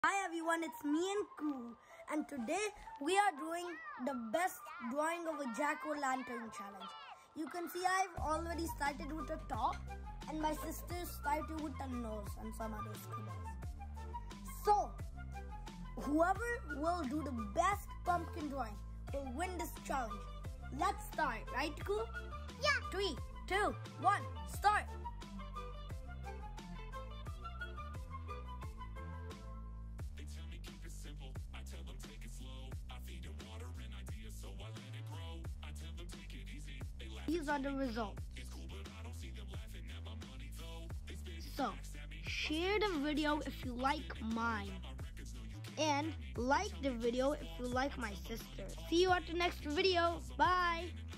Hi everyone, it's me and Koo, and today we are doing the best drawing of a jack-o'-lantern challenge. You can see I've already started with the top and my sister started with the nose and some other scribbles. So, whoever will do the best pumpkin drawing will win this challenge. Let's start, right Koo? Yeah. 3, 2, 1, start! Simple. I tell them take it slow. I feed them water and ideas, so I let it grow. I tell them take it easy. They laugh. These are the results. It's cool, but I don't see them laughing at my money though. So, share the video if you like mine. And like the video if you like my sister. See you at the next video. Bye.